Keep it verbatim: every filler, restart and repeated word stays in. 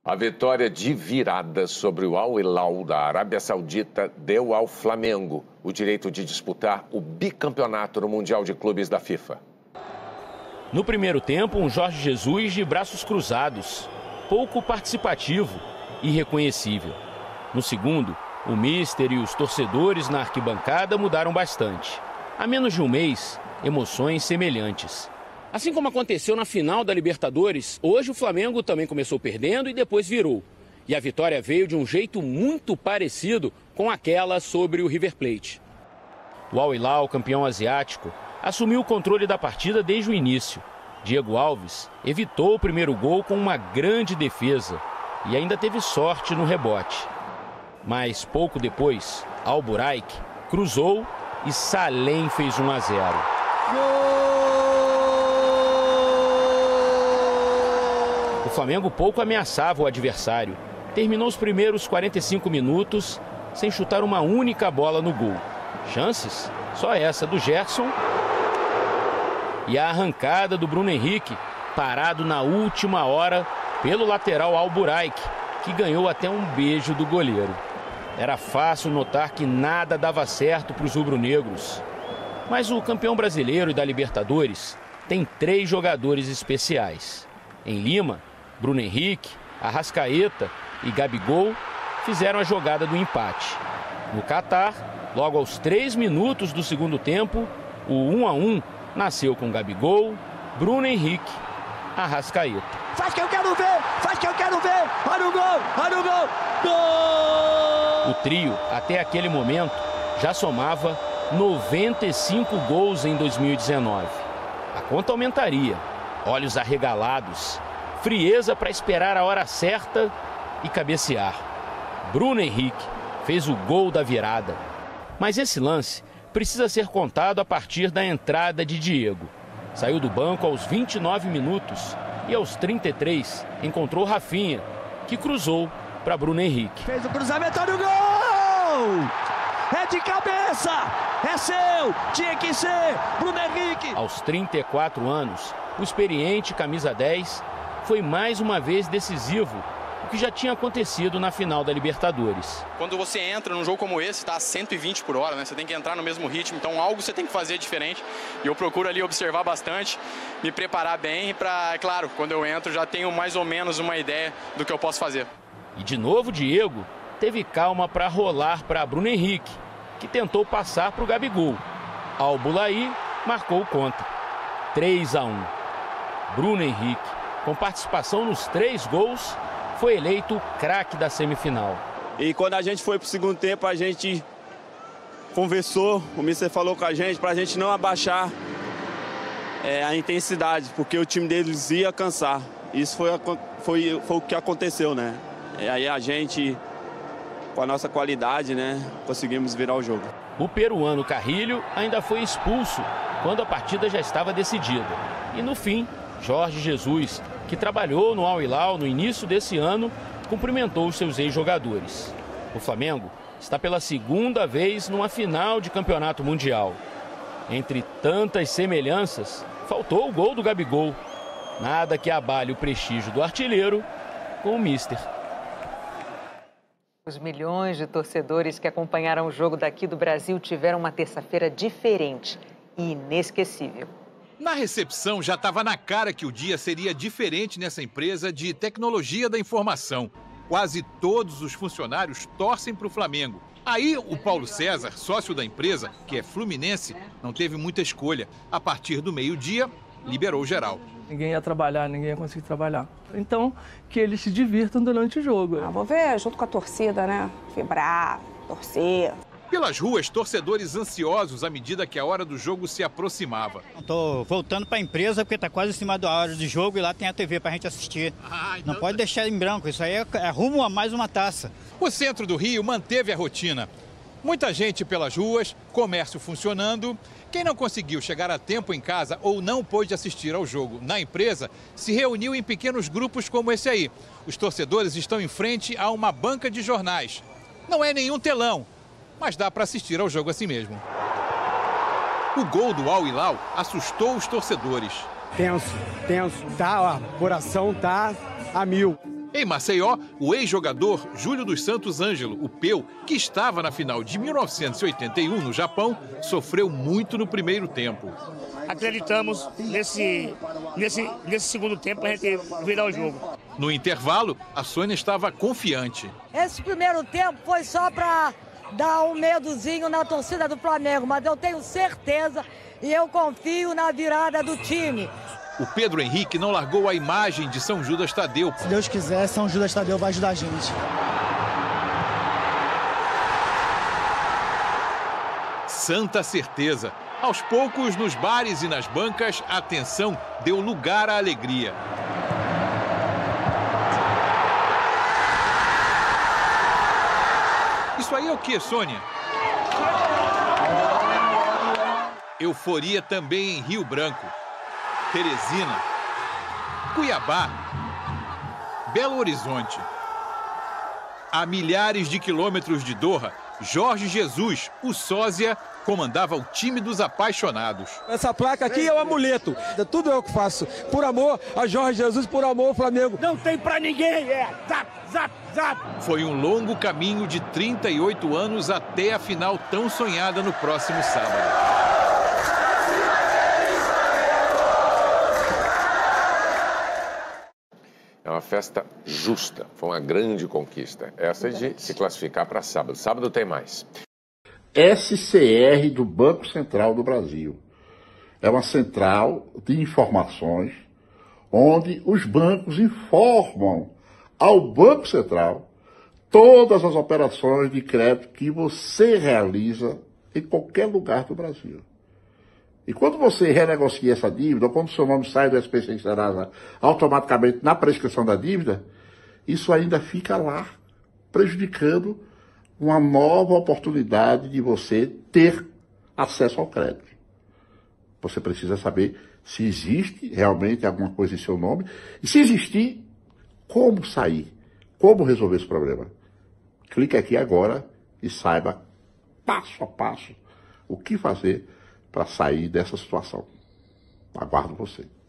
A vitória de virada sobre o Al Hilal da Arábia Saudita deu ao Flamengo o direito de disputar o bicampeonato no Mundial de Clubes da FIFA. No primeiro tempo, um Jorge Jesus de braços cruzados, pouco participativo e irreconhecível. No segundo, o míster e os torcedores na arquibancada mudaram bastante. Há menos de um mês, emoções semelhantes. Assim como aconteceu na final da Libertadores, hoje o Flamengo também começou perdendo e depois virou. E a vitória veio de um jeito muito parecido com aquela sobre o River Plate. O Al Hilal, campeão asiático, assumiu o controle da partida desde o início. Diego Alves evitou o primeiro gol com uma grande defesa e ainda teve sorte no rebote. Mas pouco depois, Al Buraik cruzou e Salem fez um a zero. O Flamengo pouco ameaçava o adversário. Terminou os primeiros quarenta e cinco minutos sem chutar uma única bola no gol. Chances? Só essa do Gerson. E a arrancada do Bruno Henrique, parado na última hora pelo lateral Al Buraik, que ganhou até um beijo do goleiro. Era fácil notar que nada dava certo para os rubro-negros. Mas o campeão brasileiro e da Libertadores tem três jogadores especiais. Em Lima, Bruno Henrique, Arrascaeta e Gabigol fizeram a jogada do empate. No Catar, logo aos três minutos do segundo tempo, o um a um nasceu com Gabigol, Bruno Henrique, Arrascaeta. Faz que eu quero ver! Faz que eu quero ver! Olha o gol! Olha o gol! Gol! O trio, até aquele momento, já somava noventa e cinco gols em dois mil e dezenove. A conta aumentaria. Olhos arregalados, frieza para esperar a hora certa e cabecear. Bruno Henrique fez o gol da virada. Mas esse lance precisa ser contado a partir da entrada de Diego. Saiu do banco aos vinte e nove minutos e aos trinta e três encontrou Rafinha, que cruzou para Bruno Henrique. Fez o cruzamento, olha o gol! É de cabeça! É seu! Tinha que ser! Bruno Henrique! Aos trinta e quatro anos, o experiente camisa dez foi mais uma vez decisivo, o que já tinha acontecido na final da Libertadores. Quando você entra num jogo como esse, está a cento e vinte por hora, né? Você tem que entrar no mesmo ritmo, então algo você tem que fazer diferente. E eu procuro ali observar bastante, me preparar bem para, é claro, quando eu entro já tenho mais ou menos uma ideia do que eu posso fazer. E de novo Diego teve calma para rolar para Bruno Henrique, que tentou passar para o Gabigol. Al Bulaí marcou contra. três a um. Bruno Henrique, com participação nos três gols, foi eleito o craque da semifinal. E quando a gente foi para o segundo tempo, a gente conversou, o mister falou com a gente para a gente não abaixar é, a intensidade, porque o time deles ia cansar. Isso foi, foi, foi o que aconteceu, né? E aí a gente, com a nossa qualidade, né, conseguimos virar o jogo. O peruano Carrilho ainda foi expulso quando a partida já estava decidida. E no fim, Jorge Jesus, que trabalhou no Al Hilal no início desse ano, cumprimentou os seus ex-jogadores. O Flamengo está pela segunda vez numa final de campeonato mundial. Entre tantas semelhanças, faltou o gol do Gabigol. Nada que abale o prestígio do artilheiro com o míster. Os milhões de torcedores que acompanharam o jogo daqui do Brasil tiveram uma terça-feira diferente e inesquecível. Na recepção já estava na cara que o dia seria diferente nessa empresa de tecnologia da informação. Quase todos os funcionários torcem para o Flamengo. Aí o Paulo César, sócio da empresa, que é fluminense, não teve muita escolha. A partir do meio-dia, liberou geral. Ninguém ia trabalhar, ninguém ia conseguir trabalhar. Então, que eles se divirtam durante o jogo. Ah, vou ver junto com a torcida, né? Vibrar, torcer. Pelas ruas, torcedores ansiosos à medida que a hora do jogo se aproximava. Estou voltando para a empresa porque está quase em cima da hora do jogo e lá tem a T V para a gente assistir. Ah, então... Não pode deixar em branco, isso aí é, é rumo a mais uma taça. O centro do Rio manteve a rotina. Muita gente pelas ruas, comércio funcionando. Quem não conseguiu chegar a tempo em casa ou não pôde assistir ao jogo na empresa, se reuniu em pequenos grupos como esse aí. Os torcedores estão em frente a uma banca de jornais. Não é nenhum telão, mas dá para assistir ao jogo assim mesmo. O gol do Al Hilal assustou os torcedores. Tenso, tenso, tá, ó, coração tá a mil. Em Maceió, o ex-jogador Júlio dos Santos Ângelo, o Peu, que estava na final de mil novecentos e oitenta e um no Japão, sofreu muito no primeiro tempo. Acreditamos nesse, nesse, nesse segundo tempo para a gente virar o jogo. No intervalo, a Sônia estava confiante. Esse primeiro tempo foi só para dar um medozinho na torcida do Flamengo, mas eu tenho certeza e eu confio na virada do time. O Pedro Henrique não largou a imagem de São Judas Tadeu. Se Deus quiser, São Judas Tadeu vai ajudar a gente. Santa certeza. Aos poucos, nos bares e nas bancas, a tensão deu lugar à alegria. Isso aí é o que, Sônia? Euforia também em Rio Branco, Teresina, Cuiabá, Belo Horizonte. A milhares de quilômetros de Doha, Jorge Jesus, o sósia, comandava o time dos apaixonados. Essa placa aqui é um amuleto. Tudo eu que faço. Por amor a Jorge Jesus, por amor ao Flamengo. Não tem pra ninguém, é zap, zap, zap. Foi um longo caminho de trinta e oito anos até a final tão sonhada no próximo sábado. É uma festa justa, foi uma grande conquista. Essa de se classificar para sábado. Sábado tem mais. S C R do Banco Central do Brasil. É uma central de informações onde os bancos informam ao Banco Central todas as operações de crédito que você realiza em qualquer lugar do Brasil. E quando você renegocia essa dívida, ou quando o seu nome sai do S P C Serasa automaticamente na prescrição da dívida, isso ainda fica lá, prejudicando uma nova oportunidade de você ter acesso ao crédito. Você precisa saber se existe realmente alguma coisa em seu nome, e se existir, como sair, como resolver esse problema. Clique aqui agora e saiba, passo a passo, o que fazer para sair dessa situação. Aguardo você.